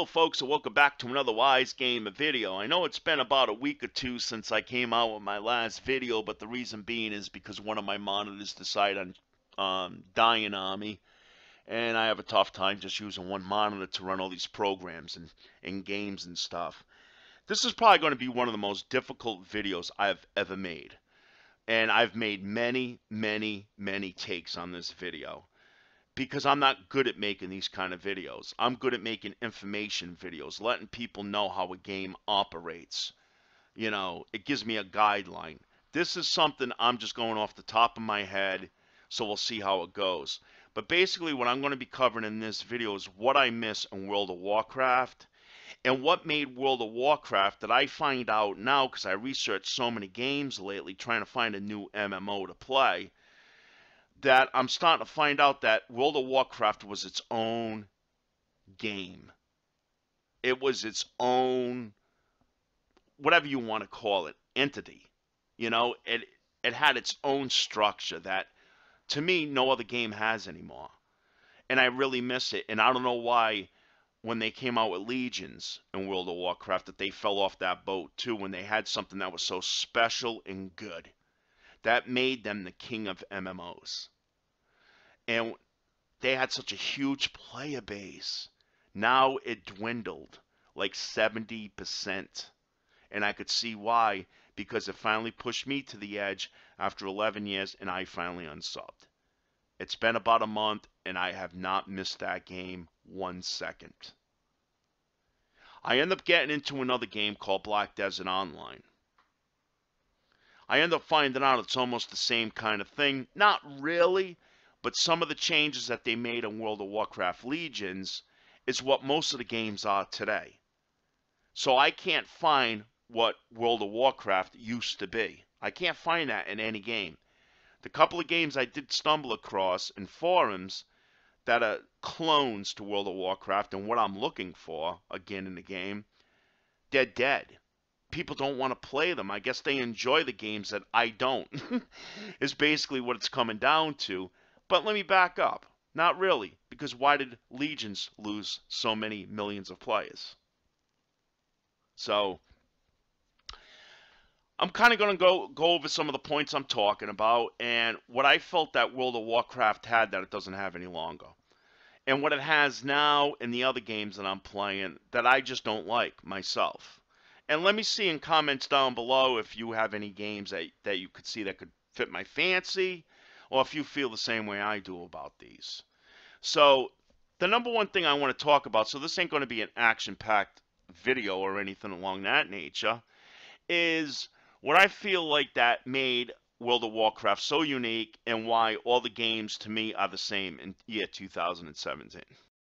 folks, and welcome back to another Wise Game video. I know it's been about a week or two since I came out with my last video, but the reason being is because one of my monitors decided on dying on me, and I have a tough time just using one monitor to run all these programs and games and stuff. This is probably going to be one of the most difficult videos I've ever made, and I've made many takes on this video. Because I'm not good at making these kind of videos. I'm good at making information videos, letting people know how a game operates. You know, it gives me a guideline. This is something I'm just going off the top of my head, so we'll see how it goes. But basically what I'm going to be covering in this video is what I miss in World of Warcraft, and what made World of Warcraft that I find out now, because I researched so many games lately trying to find a new MMO to play, that I'm starting to find out that World of Warcraft was its own game. It was its own, whatever you want to call it, entity. You know, it had its own structure that, to me, no other game has anymore. And I really miss it. And I don't know why, when they came out with Legions in World of Warcraft, that they fell off that boat too, when they had something that was so special and good. That made them the king of MMOs. And they had such a huge player base. Now it dwindled like 70%. And I could see why, because it finally pushed me to the edge after 11 years, and I finally unsubbed. It's been about a month, and I have not missed that game 1 second. I end up getting into another game called Black Desert Online. I end up finding out it's almost the same kind of thing. Not really, but some of the changes that they made in World of Warcraft Legions is what most of the games are today. So I can't find what World of Warcraft used to be. I can't find that in any game. The couple of games I did stumble across in forums that are clones to World of Warcraft and what I'm looking for, again in the game, they're dead. People don't want to play them. I guess they enjoy the games that I don't, is basically what it's coming down to. But let me back up. Not really, because why did Legions lose so many millions of players? So I'm kind of going to go over some of the points I'm talking about and what I felt that World of Warcraft had that it doesn't have any longer. And what it has now in the other games that I'm playing that I just don't like myself. And let me see in comments down below if you have any games that you could see that could fit my fancy, or if you feel the same way I do about these. So the number one thing I want to talk about, so this ain't going to be an action-packed video or anything along that nature, is what I feel like that made World of Warcraft so unique and why all the games to me are the same in year 2017.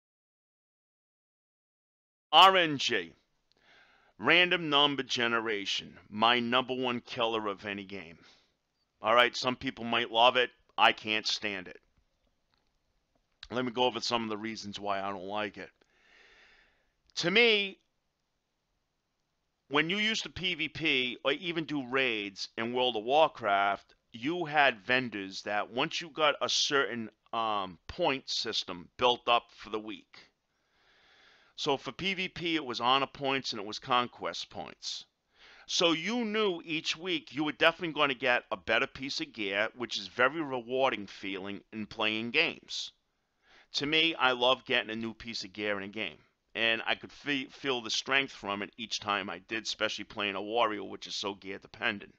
RNG. Random number generation. My number one killer of any game. Alright, some people might love it. I can't stand it. Let me go over some of the reasons why I don't like it. To me, when you used to PvP or even do raids in World of Warcraft, you had vendors that once you got a certain point system built up for the week. So for PvP, it was honor points and it was conquest points. So you knew each week you were definitely going to get a better piece of gear, which is very rewarding feeling in playing games. To me, I love getting a new piece of gear in a game. And I could feel the strength from it each time I did, especially playing a warrior, which is so gear dependent.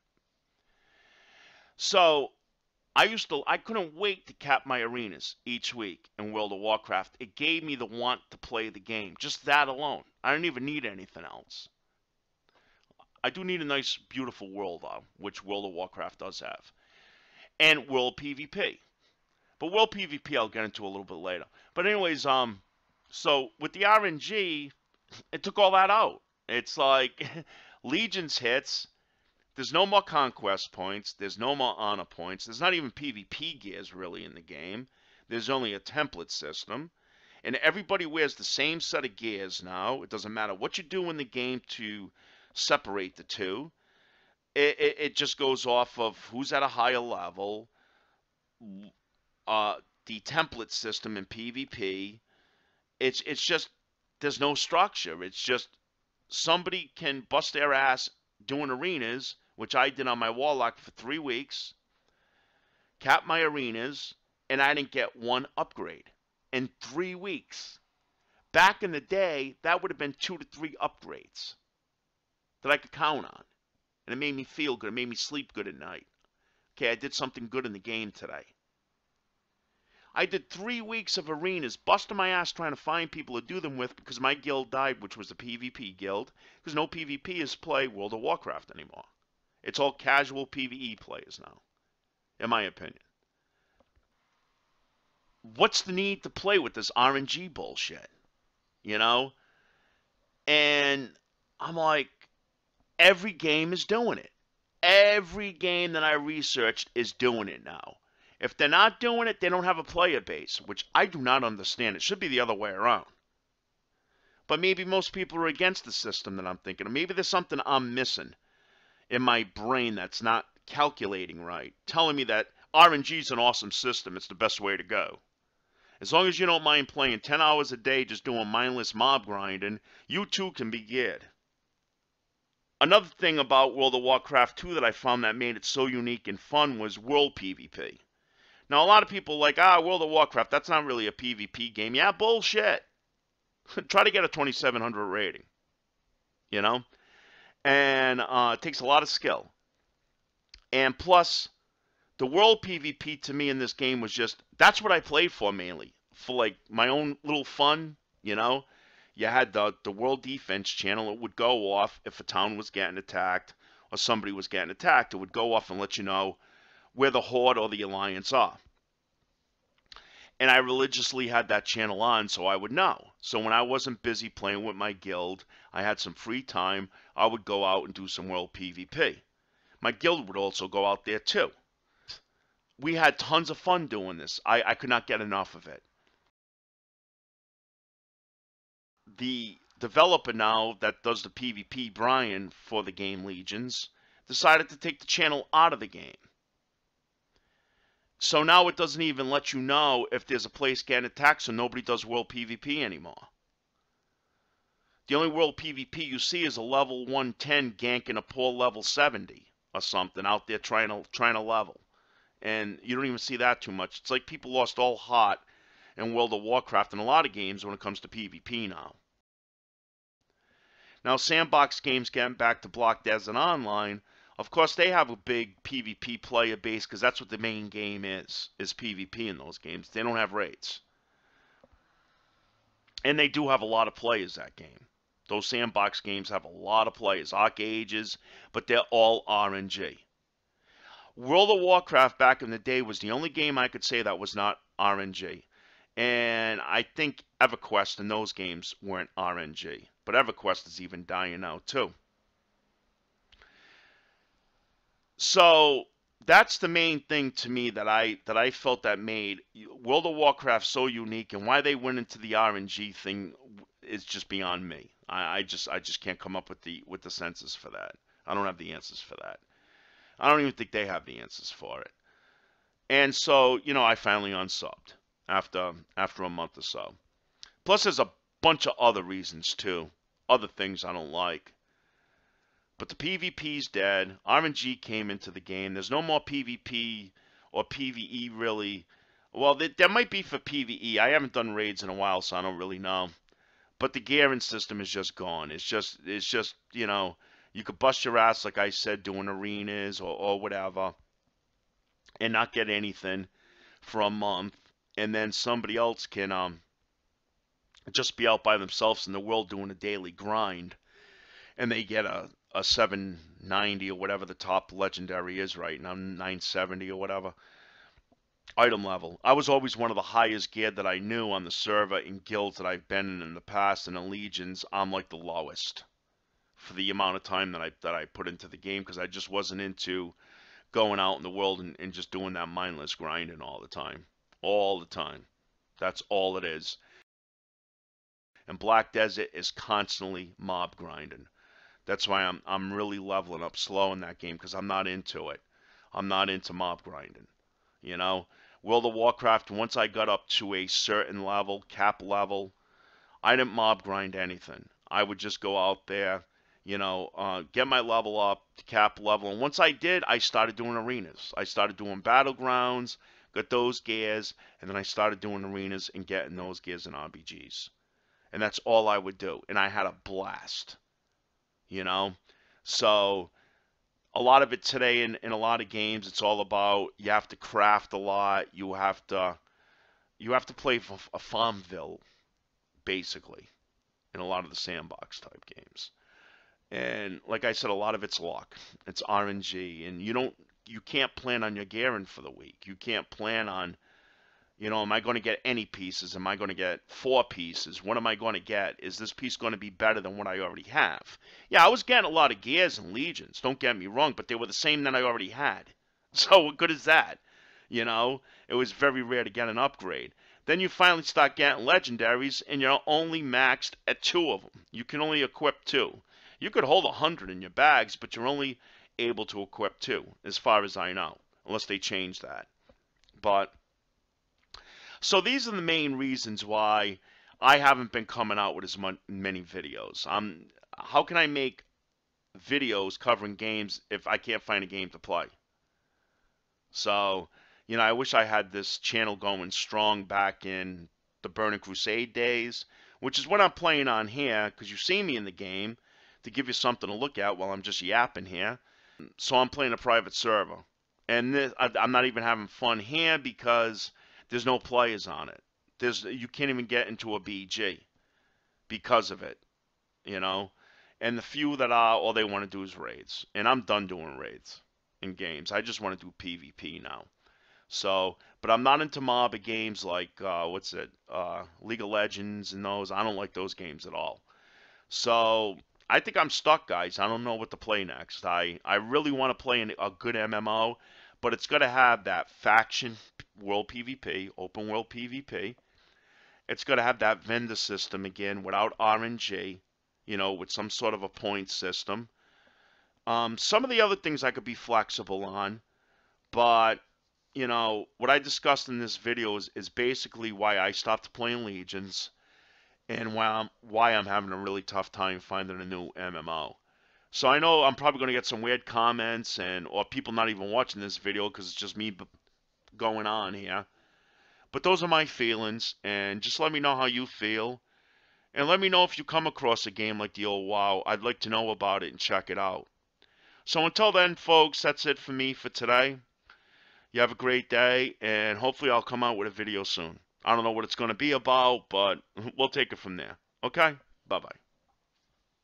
So I couldn't wait to cap my arenas each week in World of Warcraft. It gave me the want to play the game. Just that alone. I don't even need anything else. I do need a nice, beautiful world, though, which World of Warcraft does have. And World PvP. But World PvP I'll get into a little bit later. But anyways, so with the RNG, it took all that out. It's like Legions hits. There's no more conquest points. There's no more honor points. There's not even PvP gears really in the game. There's only a template system. And everybody wears the same set of gears now. It doesn't matter what you do in the game to separate the two. It just goes off of who's at a higher level. The template system in PvP. It's just there's no structure. It's just somebody can bust their ass doing arenas, which I did on my Warlock for 3 weeks, cap my arenas, and I didn't get one upgrade in 3 weeks. Back in the day, that would have been 2 to 3 upgrades that I could count on. And it made me feel good. It made me sleep good at night. Okay, I did something good in the game today. I did 3 weeks of arenas, busting my ass trying to find people to do them with because my guild died, which was a PvP guild, because no PvP is play World of Warcraft anymore. It's all casual PvE players now, in my opinion. What's the need to play with this RNG bullshit? You know? And I'm like, every game is doing it. Every game that I researched is doing it now. If they're not doing it, they don't have a player base, which I do not understand. It should be the other way around. But maybe most people are against the system that I'm thinking of. Maybe there's something I'm missing in my brain that's not calculating right, telling me that RNG is an awesome system. It's the best way to go. As long as you don't mind playing 10 hours a day just doing mindless mob grinding, you too can be good. Another thing about World of Warcraft 2 that I found that made it so unique and fun was world PvP. Now, a lot of people are like, World of Warcraft, that's not really a PvP game. Yeah, bullshit. Try to get a 2700 rating, you know? And it takes a lot of skill. And plus, the world PvP to me in this game was just, that's what I played for mainly. For like my own little fun, you know? You had the world defense channel. It would go off if a town was getting attacked or somebody was getting attacked. It would go off and let you know where the Horde or the Alliance are. And I religiously had that channel on so I would know. So when I wasn't busy playing with my guild, I had some free time, I would go out and do some world PvP. My guild would also go out there too. We had tons of fun doing this. I could not get enough of it. The developer now that does the PvP, Brian, for the game Legions, decided to take the channel out of the game. So now it doesn't even let you know if there's a place getting attacked, so nobody does world PvP anymore. The only world PvP you see is a level 110 ganking a poor level 70 or something out there trying to level. And you don't even see that too much. It's like people lost all heart in World of Warcraft and a lot of games when it comes to PvP now. Now, sandbox games getting back to Block Desert Online, of course, they have a big PvP player base because that's what the main game is PvP in those games. They don't have raids. And they do have a lot of players, that game. Those sandbox games have a lot of players, Arc Ages, but they're all RNG. World of Warcraft back in the day was the only game I could say that was not RNG. And I think EverQuest and those games weren't RNG. But EverQuest is even dying out too. So that's the main thing to me that I felt that made World of Warcraft so unique, and why they went into the RNG thing is just beyond me. I just can't come up with the senses for that. I don't have the answers for that. I don't even think they have the answers for it. And so, you know, I finally unsubbed after a month or so. Plus, there's a bunch of other reasons too, other things I don't like. But the PvP's dead. RNG came into the game. There's no more PvP or PvE really. Well, there might be for PvE. I haven't done raids in a while, so I don't really know. But the gearing system is just gone. It's just you know, you could bust your ass, like I said, doing arenas or whatever, and not get anything for a month, and then somebody else can just be out by themselves in the world doing a daily grind, and they get a 790 or whatever the top legendary is right now, 970 or whatever item level. I was always one of the highest geared that I knew on the server in guilds that I've been in the past, and in legions I'm like the lowest for the amount of time that I put into the game, because I just wasn't into going out in the world and just doing that mindless grinding all the time. That's all it is. And Black Desert is constantly mob grinding. That's why I'm really leveling up slow in that game, because I'm not into it. I'm not into mob grinding. You know, World of Warcraft, once I got up to a certain level, cap level, I didn't mob grind anything. I would just go out there, get my level up to cap level. And once I did, I started doing arenas. I started doing battlegrounds, got those gears, and then I started doing arenas and getting those gears in RBGs. And that's all I would do. And I had a blast, you know? So a lot of it today in a lot of games, it's all about you have to craft a lot. You have to play a Farmville, basically, in a lot of the sandbox type games. And like I said, a lot of it's luck. It's RNG, and you can't plan on your gearing for the week. You can't plan on, am I going to get any pieces? Am I going to get 4 pieces? What am I going to get? Is this piece going to be better than what I already have? Yeah, I was getting a lot of gears and legions, don't get me wrong, but they were the same that I already had. So what good is that? It was very rare to get an upgrade. Then you finally start getting legendaries, and you're only maxed at 2 of them. You can only equip 2. You could hold 100 in your bags, but you're only able to equip 2, as far as I know, unless they change that. But so these are the main reasons why I haven't been coming out with as many videos. How can I make videos covering games if I can't find a game to play? So, I wish I had this channel going strong back in the Burning Crusade days, which is what I'm playing on here, because you see me in the game, to give you something to look at while I'm just yapping here. So I'm playing a private server. And I'm not even having fun here because there's no players on it. You can't even get into a BG because of it, And the few that are, all they want to do is raids. And I'm done doing raids in games. I just want to do PvP now. So, but I'm not into MOBA games like, League of Legends and those. I don't like those games at all. So, I think I'm stuck, guys. I don't know what to play next. I really want to play a good MMO, but it's got to have that faction world PvP, open world PvP. It's got to have that vendor system again without RNG, with some sort of a point system. Some of the other things I could be flexible on, but what I discussed in this video is basically why I stopped playing Legions and why I'm having a really tough time finding a new MMO. So I know I'm probably going to get some weird comments or people not even watching this video because it's just me going on here. But those are my feelings, and just let me know how you feel. And let me know if you come across a game like the old WoW. I'd like to know about it and check it out. So until then, folks, that's it for me for today. You have a great day, and hopefully I'll come out with a video soon. I don't know what it's going to be about, but we'll take it from there. Okay? Bye-bye.